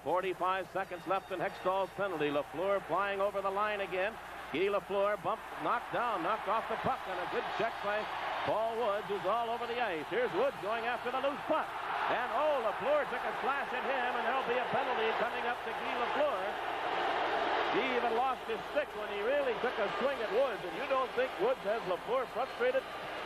45 seconds left in Hextall's penalty. Lafleur flying over the line again. Guy Lafleur bumped, knocked off the puck, and a good check by Paul Woods, who's all over the ice. Here's Woods going after the loose puck. And, Lafleur took a slash at him, and there'll be a penalty coming up to Guy Lafleur. He even lost his stick when he really took a swing at Woods, and you don't think Woods has Lafleur frustrated?